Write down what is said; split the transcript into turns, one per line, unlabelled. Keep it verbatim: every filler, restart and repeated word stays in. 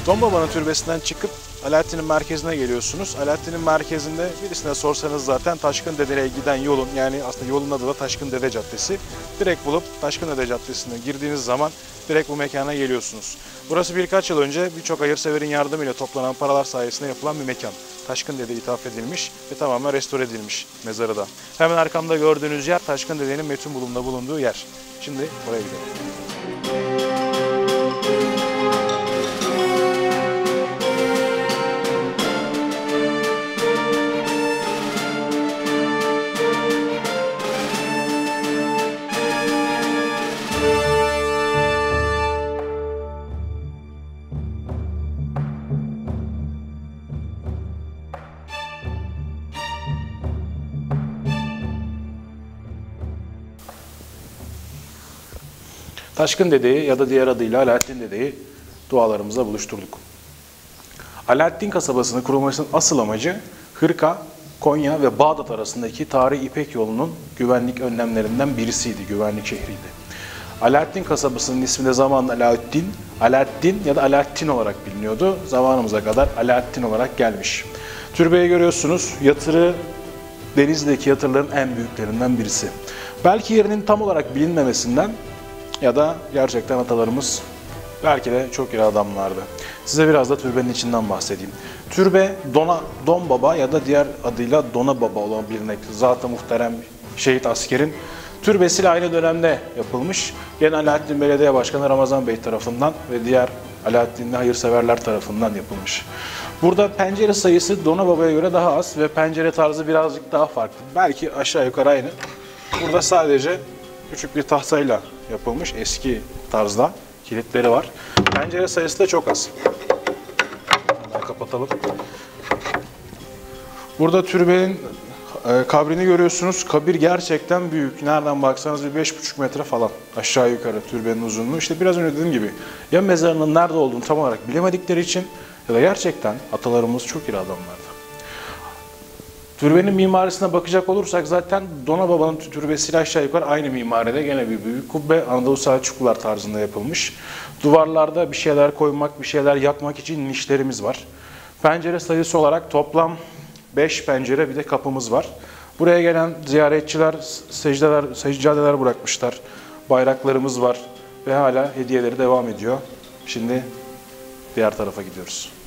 Donbaba'nın türbesinden çıkıp Alaaddin'in merkezine geliyorsunuz. Alaaddin'in merkezinde birisine sorsanız zaten Taşkın Dede'ye giden yolun, yani aslında yolun adı da Taşkın Dede Caddesi. Direkt bulup Taşkın Dede Caddesi'ne girdiğiniz zaman direkt bu mekana geliyorsunuz. Burası birkaç yıl önce birçok hayırseverin yardımıyla toplanan paralar sayesinde yapılan bir mekan. Taşkın Dede'ye ithaf edilmiş ve tamamen restore edilmiş mezarı da. Hemen arkamda gördüğünüz yer Taşkın Dede'nin metun bulumda bulunduğu yer. Şimdi buraya gidelim. Taşkın Dede'yi ya da diğer adıyla Alaaddin Dede'yi dualarımızla buluşturduk. Alaaddin kasabasını kurulmasının asıl amacı Hırka, Konya ve Bağdat arasındaki tarihi İpek yolunun güvenlik önlemlerinden birisiydi, güvenlik şehriydi. Alaaddin kasabasının ismi de zamanla Alaaddin, Alaaddin ya da Alaaddin olarak biliniyordu. Zamanımıza kadar Alaaddin olarak gelmiş. Türbeyi görüyorsunuz, yatırı Denizli'deki yatırların en büyüklerinden birisi. Belki yerinin tam olarak bilinmemesinden ya da gerçekten atalarımız belki de çok iri adamlardı. Size biraz da türbenin içinden bahsedeyim. Türbe Dona, Donbaba ya da diğer adıyla Donababa olan bilinmektedir. Zat-ı muhterem şehit askerin türbesiyle aynı dönemde yapılmış. Gene Alaaddin Belediye Başkanı Ramazan Bey tarafından ve diğer Alaaddinli hayırseverler tarafından yapılmış. Burada pencere sayısı Donababa'ya göre daha az ve pencere tarzı birazcık daha farklı. Belki aşağı yukarı aynı. Burada sadece küçük bir tahtayla yapılmış eski tarzda kilitleri var. Pencere sayısı da çok az. Hemen kapatalım. Burada türbenin e, kabrini görüyorsunuz. Kabir gerçekten büyük. Nereden baksanız bir beş buçuk metre falan aşağı yukarı türbenin uzunluğu. İşte biraz önce dediğim gibi ya mezarının nerede olduğunu tam olarak bilemedikleri için ya da gerçekten atalarımız çok iri adamlardı. Türbenin mimarisine bakacak olursak zaten Donababa'nın türbesiyle aşağı yukarı aynı mimaride gene bir büyük kubbe Anadolu Selçuklular tarzında yapılmış. Duvarlarda bir şeyler koymak, bir şeyler yakmak için nişlerimiz var. Pencere sayısı olarak toplam beş pencere bir de kapımız var. Buraya gelen ziyaretçiler secdeler, seccadeler bırakmışlar. Bayraklarımız var ve hala hediyeleri devam ediyor. Şimdi diğer tarafa gidiyoruz.